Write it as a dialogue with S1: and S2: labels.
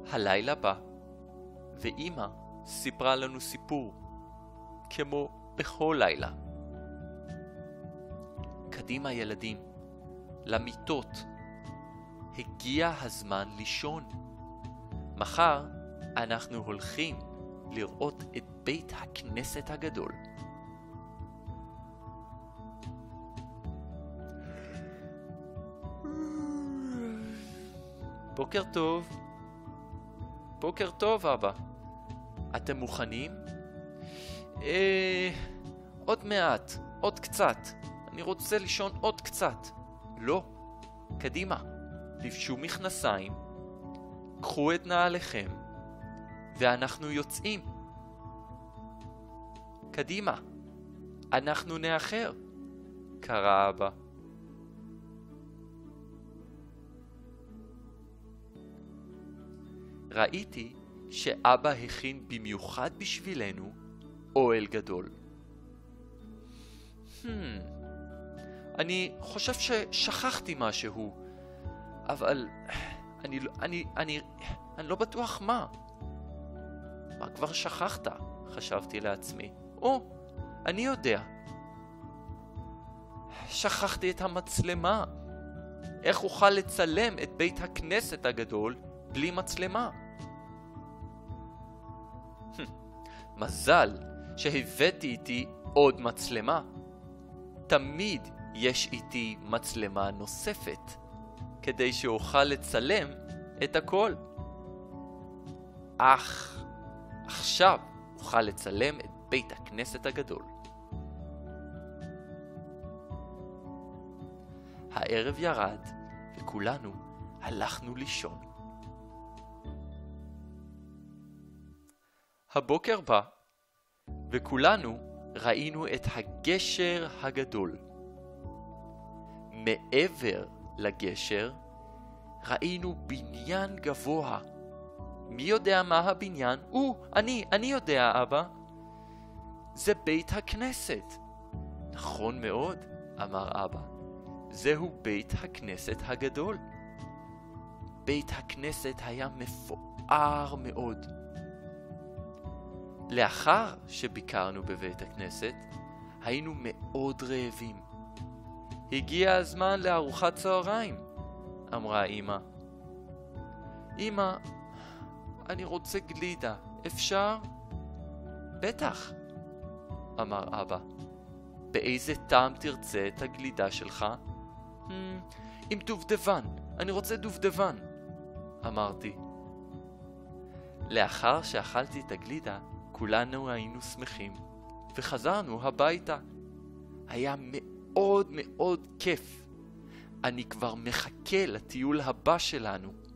S1: הלילה בא, ואמא סיפרה לנו סיפור, כמו בכל לילה. קדימה ילדים, למיטות. הגיע הזמן לישון. מחר אנחנו הולכים לראות את בית הכנסת הגדול. בוקר טוב. בוקר טוב, אבא. אתם מוכנים? עוד מעט, עוד קצת. אני רוצה לישון עוד קצת. לא, קדימה. לבשו מכנסיים, קחו את נעליכם, ואנחנו יוצאים. קדימה, אנחנו נאחר, קרא אבא. ראיתי שאבא הכין במיוחד בשבילנו אוהל גדול. אני חושב ששכחתי משהו, אבל אני לא בטוח מה. מה כבר שכחת? חשבתי לעצמי. אני יודע. שכחתי את המצלמה. איך אוכל לצלם את בית הכנסת הגדול בלי מצלמה? מזל שהבאתי איתי עוד מצלמה. תמיד יש איתי מצלמה נוספת, כדי שאוכל לצלם את הכל. עכשיו אוכל לצלם את בית הכנסת הגדול. הערב ירד וכולנו הלכנו לישון. הבוקר בא וכולנו ראינו את הגשר הגדול. מעבר לגשר ראינו בניין גבוה. מי יודע מה הבניין? אני יודע, אבא. זה בית הכנסת. נכון מאוד, אמר אבא. זהו בית הכנסת הגדול. בית הכנסת היה מפואר מאוד. לאחר שביקרנו בבית הכנסת, היינו מאוד רעבים. הגיע הזמן לארוחת צהריים, אמרה אמא. אמא, אני רוצה גלידה, אפשר? בטח, אמר אבא. באיזה טעם תרצה את הגלידה שלך? עם דובדבן, אני רוצה דובדבן, אמרתי. לאחר שאכלתי את הגלידה, כולנו היינו שמחים, וחזרנו הביתה. היה מאוד מאוד כיף. אני כבר מחכה לטיול הבא שלנו.